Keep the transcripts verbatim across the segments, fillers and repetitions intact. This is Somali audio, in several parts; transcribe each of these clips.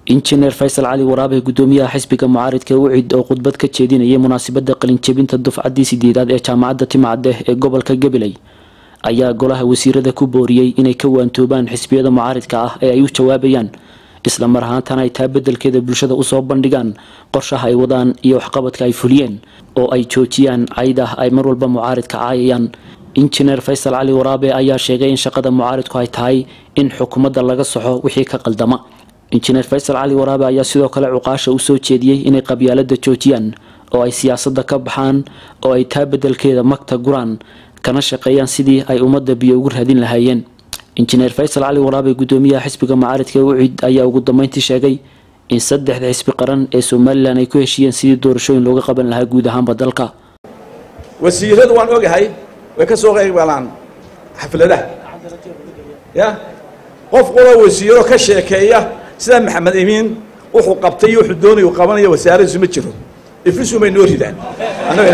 injineer Faysal Cali Waraabe gudoomiyaha xisbiga mucaaradka u cid oo khudbad ka jeedinayay munaasabada qalin jabinta dufcadii sideedaad ee jaamacadda Timcadde ee gobolka Gabiley ayaa golaha wasiirada ku booriyay inay ka waantoobaan xisbiyada mucaaradka ah ee ay u jawaabayaan isla mar ahaantaana ay taabedelkeeda bulshada u soo bandhigaan qorshaha ay wadaan iyo waxqabadka ay fuliyeen oo ay joojiyaan cayda ay mar walba mucaaradka caayayaan. injineer Faysal Cali Waraabe ayaa sheegay in shaqada mucaaradku ay tahay in xukuumadda laga saxo wixii ka qaldama. injineer Faysal Cali Waraabe ayaa sidoo kale cuqaasha u soo jeediyay inay qabyaalada joojiyaan oo ay siyaasadda ka baxaan oo ay taabedelkeeda magta guraan kana shaqeeyaan sidii ay ummadda biyo ugu raadin lahaayeen. injineer Faysal Cali Waraabe gudoomiyaha xisbiga mucaaradka u cid ayaa ugu dambeyntii sheegay in saddexda xisbi qaran ee Soomaaliland ay ku heshiiyeen sidii doorashooyin looga qaban lahaa guud ahaan dalka. wasiiradu waan ogahay way ka soo qeybgalaan xafladaha ya qof qolo wasiiro ka sheekeeya sida Maxamed Amiin wuxuu qabtay wuxuu doonay uu qabanayo wasaaraddu ma jiro ifisu may noo ridaan anaga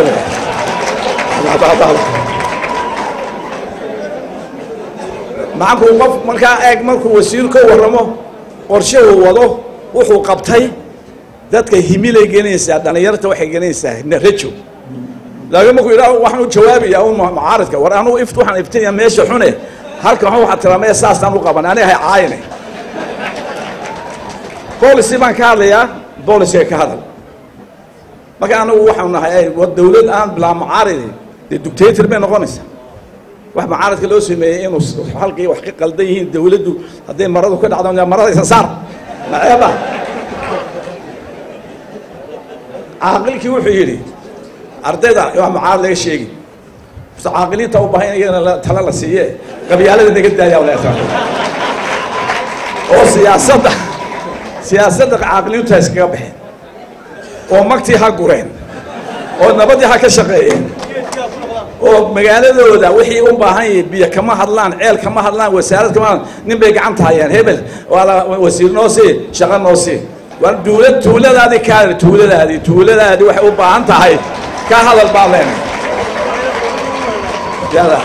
معكم قف مركا اج مركو وسير كو ورمو qorshe uu wado wuxuu qabtay dadka himilay geenaysa dhalinyarada waxay geenaysaa rajo laakiin markuu ilaa waxaan u jawaabiyaa oo mucaaradka war aanu iftu waxaan iftiyaa meesha xune halka waxa tiramay saasaan u qaban aniga hay caayinay policy baan ka hadlayaa policy ka hadal marka anu waxaan nahay wad dawlad aan bila mucaarad dictator bay noqonaysaa wax mucaaradka loo sameeyay inuu halkii wax ka qaldan yihiin dawladdu haday maradu ka dhacdo marada isa saar maayba aqalkii wuxuu yiri ardayda wax mucaarad laga sheegay aqaliinta u baahan inay tala la siiyay qabyaalada naga daaya walaasha oo siyaasadda siyaasadda aqaliinta iskaga baxeen oo magti ha gureen oo nabadii ha ka shaqeeyeen oo magaaladooda wixii u baahan yahay biyo kama hadlaan ceel kama hadlaan wasaarad kama nin bay gacan taayeen hebel wala wasiir noo si shaqo noo si war dawlad tuuladaadi ka tuuladaadi tuuladaadi waxay u baahan tahay ka hadal baaleen yalla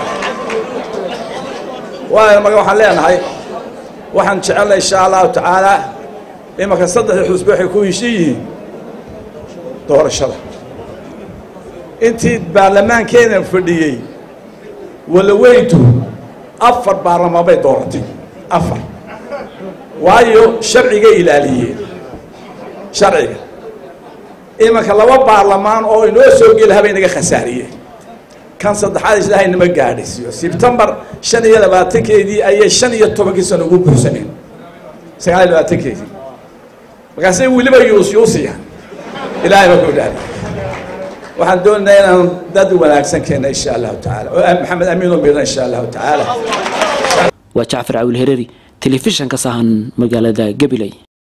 waa ma waxaan leenahay waxaan jecelahay insha Allah taala imaka saddex xusbi waxay ku heshiiyeen doorashada intii baarlamaankeena fadhiyay wala weytu afar baarlamaan bay dooratay afar waayo sharciga ilaaliyay sharciga imaka laba baarlamaan oo inoo soo gal habeenaga khasaariyay kan saddexaad ilaahay nima gaadhisiyo September shan iyo labaatan-keedii ayay shan iyo toban sano ugu buuxsaneen sagaal iyo labaatan-keedii markaasay waliba yuusiyaan ilaahay baa ku dhaafay waxaan doonayaa inaan dad wanaagsan keena insha Allah taala oo Maxamed Amiin oo meedan insha Allah taala waa Jaafar Awil Hereeri telefishanka sahan magaalada Gabiley.